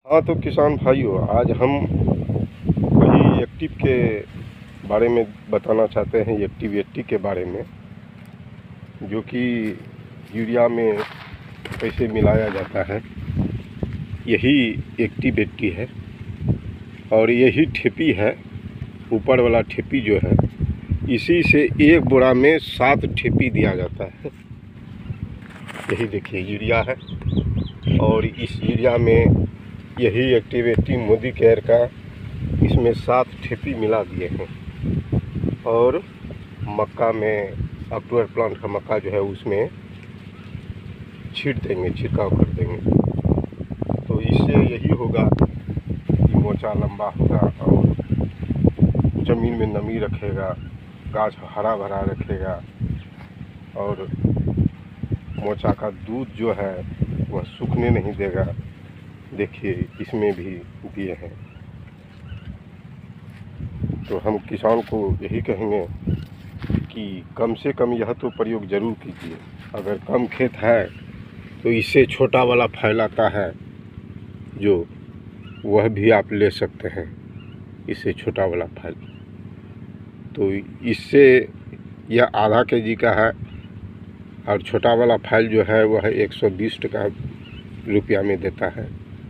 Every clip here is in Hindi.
हाँ तो किसान भाइयों, आज हम वही एक्टिव के बारे में बताना चाहते हैं। एक्टिव 80 के बारे में, जो कि यूरिया में कैसे मिलाया जाता है। यही एक्टिव 80 है और यही ठेपी है। ऊपर वाला ठेपी जो है, इसी से एक बोरा में 7 ठेपी दिया जाता है। यही देखिए यूरिया है और इस यूरिया में यही एक्टिव 80 मोदी केयर का इसमें 7 ठेपी मिला दिए हैं। और मक्का में अक्टूबर प्लांट का मक्का जो है उसमें छीट देंगे, छिड़काव कर देंगे। तो इससे यही होगा कि मोचा लंबा होगा और ज़मीन में नमी रखेगा, गाछ हरा भरा रखेगा और मोचा का दूध जो है वह सूखने नहीं देगा। देखिए इसमें भी दिए हैं। तो हम किसान को यही कहेंगे कि कम से कम यह तो प्रयोग ज़रूर कीजिए। अगर कम खेत है तो इससे छोटा वाला फैल आता है, जो वह भी आप ले सकते हैं। इससे छोटा वाला फैल, तो इससे यह आधा केजी का है और छोटा वाला फाइल जो है वह 120 रुपया में देता है।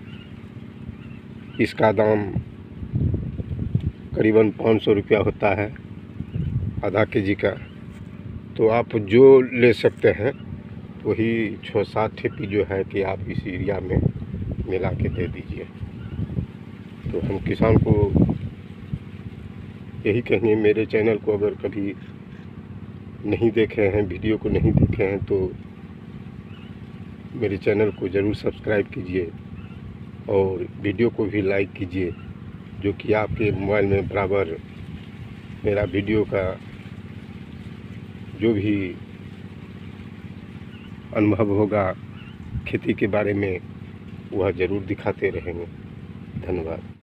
इसका दाम करीबन 500 रुपया होता है आधा केजी का। तो आप जो ले सकते हैं वही 6-7 ठेपी जो है कि आप इस एरिया में मिला के दे दीजिए। तो हम किसान को यही कहेंगे, मेरे चैनल को अगर कभी नहीं देखे हैं, वीडियो को नहीं देखे हैं, तो मेरे चैनल को ज़रूर सब्सक्राइब कीजिए और वीडियो को भी लाइक कीजिए, जो कि आपके मोबाइल में बराबर मेरा वीडियो का जो भी अनुभव होगा खेती के बारे में वह ज़रूर दिखाते रहेंगे। धन्यवाद।